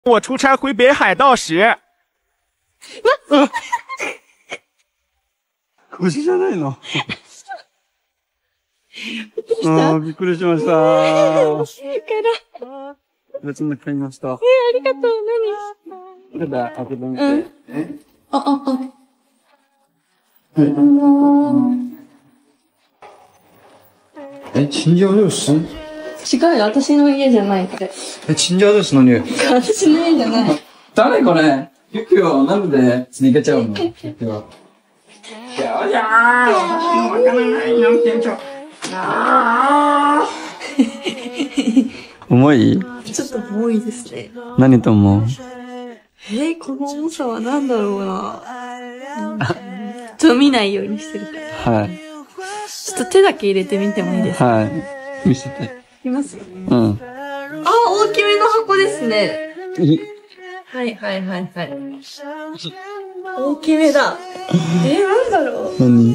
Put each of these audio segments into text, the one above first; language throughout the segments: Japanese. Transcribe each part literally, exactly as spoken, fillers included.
我出差回北海道时。 腰じゃないの。ああ、びっくりしました。別に買いました。え、ありがとう。 何？ただ、開けてみて。え？ あ、あ、あ。 え、チンジャオロース？ 違うよ、私の家じゃない、これ。 え、チンジャオロースの匂い。 私の家じゃない。 誰これ？ユキはなんで逃げちゃうの？ユキは。じゃあじゃー、私のわからないよ、店長。あー。重い？ ちょっと重いですね。 何と思う？ えー、この重さは何だろうな。ちょっと見ないようにしてるから。 はい。 ちょっと手だけ入れてみてもいいですか？ はい。見せて。 います？ うん。 あ、大きめの箱ですね。はいはいはいはい。大きめだ。えー、なんだろう。 何？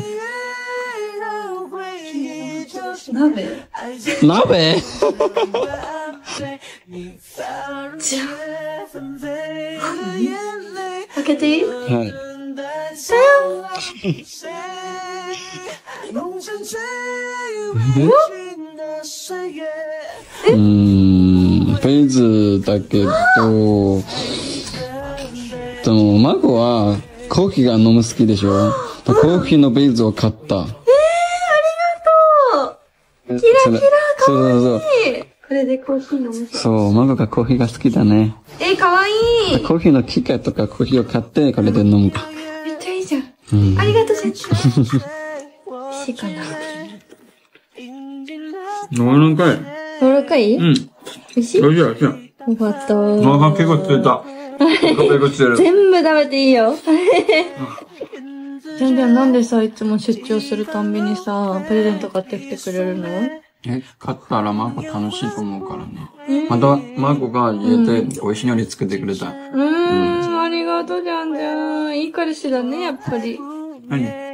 鍋？ 鍋？ じゃあ。開けていい？ はい。うーん、フェイズだけど、でも、マコはコーヒーが飲む好きでしょ？コーヒーのベイズを買った。えー、ありがとう！キラキラかわいい。 そうそうそう。 これでコーヒー飲む。 そう、マコがコーヒーが好きだね。 えー、かわいい。 コーヒーの機械とかコーヒーを買って、これで飲むか。 めっちゃいいじゃん。 うん、 ありがとう、先生。美味しいかな。 柔らかい。 柔らかい？うん。美味しい？ 美味しい、美味しい。 よかった。 お腹結構ついた。 全部食べていいよ。じゃんじゃん、なんでさ、いつも出張するたんびにさ、プレゼント買ってきてくれるの？ え、買ったらマコ楽しいと思うからね。また、マコが家で美味しい料理作ってくれた。 うーん、ありがとうじゃんじゃん。いい彼氏だね、やっぱり。 何？